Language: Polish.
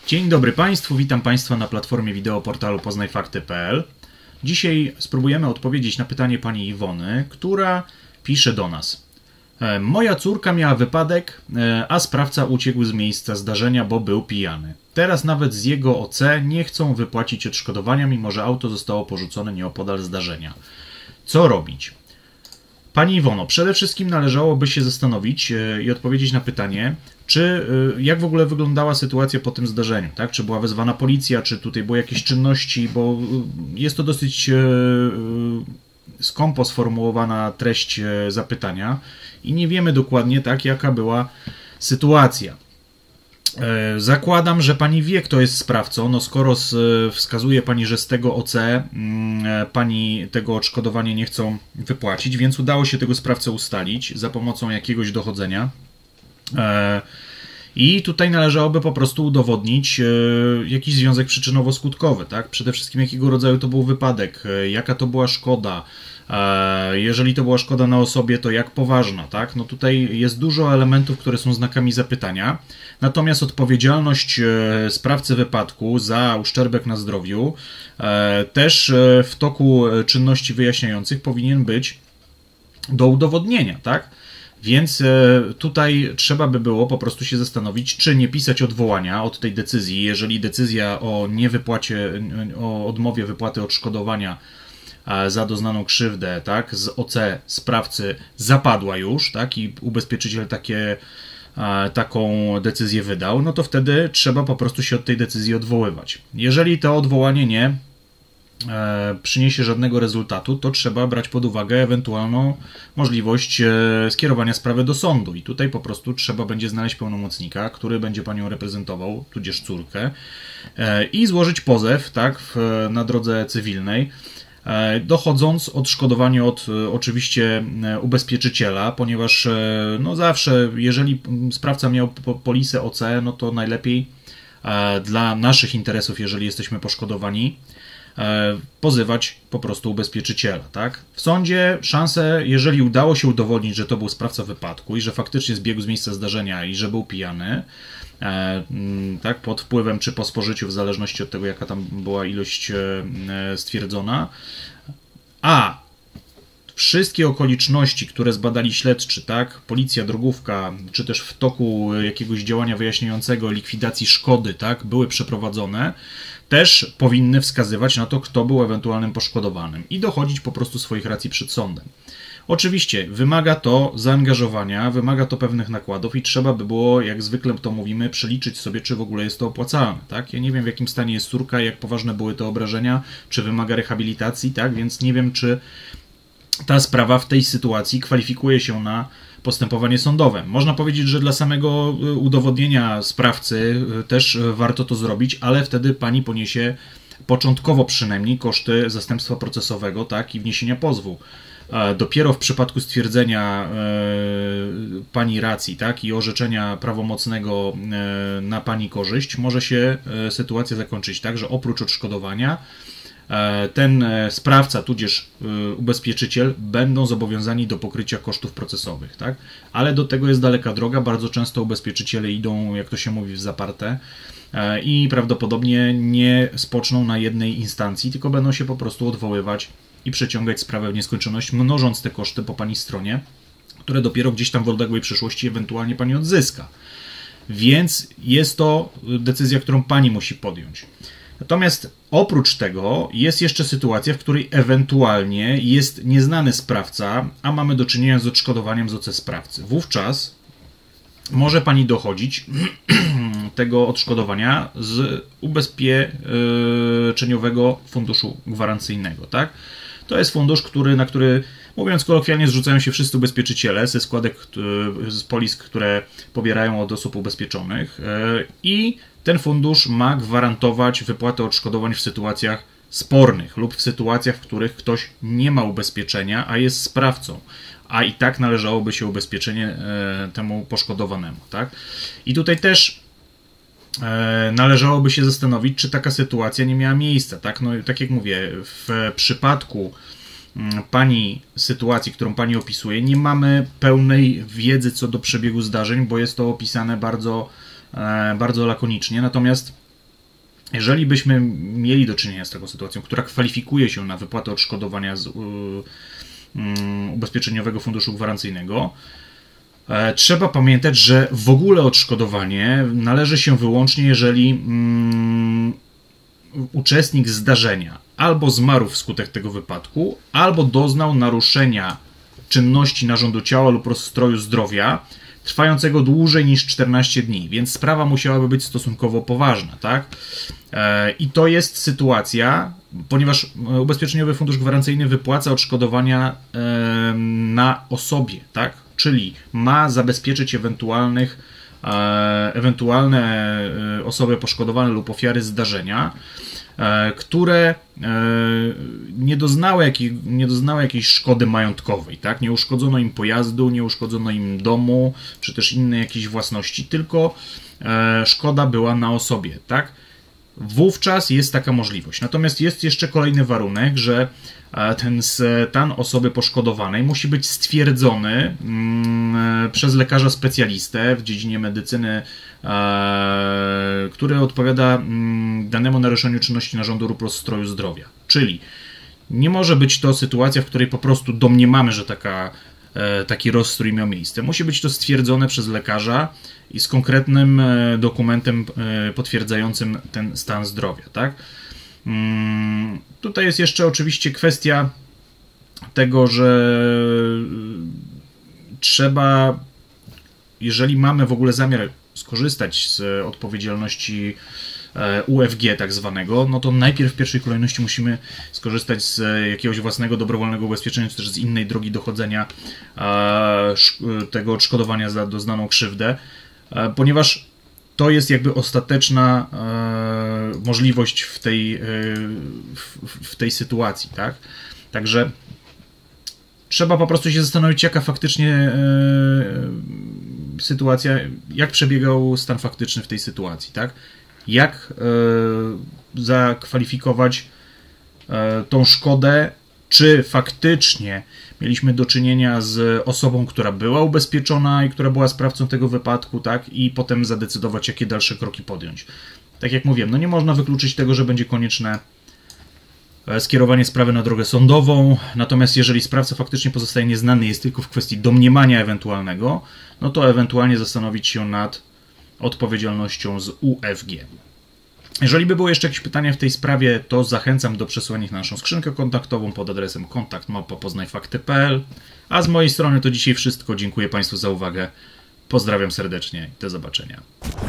Dzień dobry Państwu, witam Państwa na platformie wideo portalu poznajfakty.pl. Dzisiaj spróbujemy odpowiedzieć na pytanie pani Iwony, która pisze do nas. Moja córka miała wypadek, a sprawca uciekł z miejsca zdarzenia, bo był pijany. Teraz nawet z jego OC nie chcą wypłacić odszkodowania, mimo że auto zostało porzucone nieopodal zdarzenia. Co robić? Pani Iwono, przede wszystkim należałoby się zastanowić i odpowiedzieć na pytanie, jak w ogóle wyglądała sytuacja po tym zdarzeniu, tak? Czy była wezwana policja, czy tutaj były jakieś czynności, bo jest to dosyć skąpo sformułowana treść zapytania i nie wiemy dokładnie, tak, jaka była sytuacja. Zakładam, że pani wie, kto jest sprawcą, no skoro wskazuje pani, że z tego OC pani tego odszkodowania nie chcą wypłacić, więc udało się tego sprawcę ustalić za pomocą jakiegoś dochodzenia. I tutaj należałoby po prostu udowodnić jakiś związek przyczynowo-skutkowy, tak? Przede wszystkim jakiego rodzaju to był wypadek, jaka to była szkoda, jeżeli to była szkoda na osobie, to jak poważna, tak? No tutaj jest dużo elementów, które są znakami zapytania, natomiast odpowiedzialność sprawcy wypadku za uszczerbek na zdrowiu też w toku czynności wyjaśniających powinien być do udowodnienia, tak? Więc tutaj trzeba by było po prostu się zastanowić, czy nie pisać odwołania od tej decyzji, jeżeli decyzja o niewypłacie, o odmowie wypłaty odszkodowania za doznaną krzywdę, tak, z OC sprawcy zapadła już, tak, i ubezpieczyciel taką decyzję wydał, no to wtedy trzeba po prostu się od tej decyzji odwoływać. Jeżeli to odwołanie nie przyniesie żadnego rezultatu, to trzeba brać pod uwagę ewentualną możliwość skierowania sprawy do sądu i tutaj po prostu trzeba będzie znaleźć pełnomocnika, który będzie panią reprezentował, tudzież córkę, i złożyć pozew, tak, na drodze cywilnej, dochodząc odszkodowanie od oczywiście ubezpieczyciela, ponieważ no zawsze, jeżeli sprawca miał polisę OC, no to najlepiej dla naszych interesów, jeżeli jesteśmy poszkodowani, pozywać po prostu ubezpieczyciela, tak? W sądzie szanse, jeżeli udało się udowodnić, że to był sprawca wypadku i że faktycznie zbiegł z miejsca zdarzenia i że był pijany, tak, pod wpływem czy po spożyciu, w zależności od tego, jaka tam była ilość stwierdzona, a wszystkie okoliczności, które zbadali śledczy, tak, policja, drogówka, czy też w toku jakiegoś działania wyjaśniającego likwidacji szkody, tak, były przeprowadzone, też powinny wskazywać na to, kto był ewentualnym poszkodowanym i dochodzić po prostu swoich racji przed sądem. Oczywiście wymaga to zaangażowania, wymaga to pewnych nakładów i trzeba by było, jak zwykle to mówimy, przeliczyć sobie, czy w ogóle jest to opłacalne, tak? Ja nie wiem, w jakim stanie jest córka, jak poważne były te obrażenia, czy wymaga rehabilitacji, tak? Więc nie wiem, czy ta sprawa w tej sytuacji kwalifikuje się na postępowanie sądowe. Można powiedzieć, że dla samego udowodnienia sprawcy też warto to zrobić, ale wtedy pani poniesie początkowo przynajmniej koszty zastępstwa procesowego, tak, i wniesienia pozwu. Dopiero w przypadku stwierdzenia pani racji, tak, i orzeczenia prawomocnego na pani korzyść może się sytuacja zakończyć tak, że oprócz odszkodowania ten sprawca, tudzież ubezpieczyciel będą zobowiązani do pokrycia kosztów procesowych, tak? Ale do tego jest daleka droga, bardzo często ubezpieczyciele idą, jak to się mówi, w zaparte i prawdopodobnie nie spoczną na jednej instancji, tylko będą się po prostu odwoływać i przeciągać sprawę w nieskończoność, mnożąc te koszty po pani stronie, które dopiero gdzieś tam w odległej przyszłości ewentualnie pani odzyska. Więc jest to decyzja, którą pani musi podjąć. Natomiast oprócz tego jest jeszcze sytuacja, w której ewentualnie jest nieznany sprawca, a mamy do czynienia z odszkodowaniem z OC sprawcy. Wówczas może pani dochodzić tego odszkodowania z ubezpieczeniowego funduszu gwarancyjnego, tak? To jest fundusz, na który, mówiąc kolokwialnie, zrzucają się wszyscy ubezpieczyciele ze składek, z polis, które pobierają od osób ubezpieczonych i ten fundusz ma gwarantować wypłatę odszkodowań w sytuacjach spornych lub w sytuacjach, w których ktoś nie ma ubezpieczenia, a jest sprawcą, a i tak należałoby się ubezpieczenie temu poszkodowanemu, tak? I tutaj też należałoby się zastanowić, czy taka sytuacja nie miała miejsca, tak? No, tak jak mówię, w przypadku pani sytuacji, którą pani opisuje, nie mamy pełnej wiedzy co do przebiegu zdarzeń, bo jest to opisane bardzo lakonicznie, natomiast Jeżeli byśmy mieli do czynienia z taką sytuacją, która kwalifikuje się na wypłatę odszkodowania z Ubezpieczeniowego Funduszu Gwarancyjnego, trzeba pamiętać, że w ogóle odszkodowanie należy się wyłącznie, jeżeli uczestnik zdarzenia albo zmarł wskutek tego wypadku, albo doznał naruszenia czynności narządu ciała lub rozstroju zdrowia trwającego dłużej niż 14 dni, więc sprawa musiałaby być stosunkowo poważna, tak? I to jest sytuacja, ponieważ Ubezpieczeniowy Fundusz Gwarancyjny wypłaca odszkodowania na osobie, tak? Czyli ma zabezpieczyć ewentualne osoby poszkodowane lub ofiary zdarzenia, które nie doznały jakiejś szkody majątkowej, tak? Nie uszkodzono im pojazdu, nie uszkodzono im domu, czy też innej jakiejś własności, tylko szkoda była na osobie, tak? Wówczas jest taka możliwość. Natomiast jest jeszcze kolejny warunek, że ten stan osoby poszkodowanej musi być stwierdzony przez lekarza specjalistę w dziedzinie medycyny, który odpowiada danemu naruszeniu czynności narządu lub rozstroju zdrowia. Czyli nie może być to sytuacja, w której po prostu domniemamy, że taki rozstrój miał miejsce. Musi być to stwierdzone przez lekarza i z konkretnym dokumentem potwierdzającym ten stan zdrowia, tak? Tutaj jest jeszcze oczywiście kwestia tego, że trzeba, jeżeli mamy w ogóle zamiar skorzystać z odpowiedzialności UFG tak zwanego, no to najpierw w pierwszej kolejności musimy skorzystać z jakiegoś własnego dobrowolnego ubezpieczenia, czy też z innej drogi dochodzenia tego odszkodowania za doznaną krzywdę, ponieważ to jest jakby ostateczna możliwość w tej sytuacji, tak? Także trzeba po prostu się zastanowić, jaka faktycznie sytuacja, jak przebiegał stan faktyczny w tej sytuacji, tak? Jak zakwalifikować tą szkodę, czy faktycznie mieliśmy do czynienia z osobą, która była ubezpieczona i która była sprawcą tego wypadku, tak? I potem zadecydować, jakie dalsze kroki podjąć. Tak jak mówiłem, no nie można wykluczyć tego, że będzie konieczne skierowanie sprawy na drogę sądową, natomiast jeżeli sprawca faktycznie pozostaje nieznany, jest tylko w kwestii domniemania ewentualnego, no to ewentualnie zastanowić się nad odpowiedzialnością z UFG. Jeżeli by były jeszcze jakieś pytania w tej sprawie, to zachęcam do przesłania ich na naszą skrzynkę kontaktową pod adresem kontakt@poznajfakty.pl. A z mojej strony to dzisiaj wszystko. Dziękuję Państwu za uwagę. Pozdrawiam serdecznie i do zobaczenia.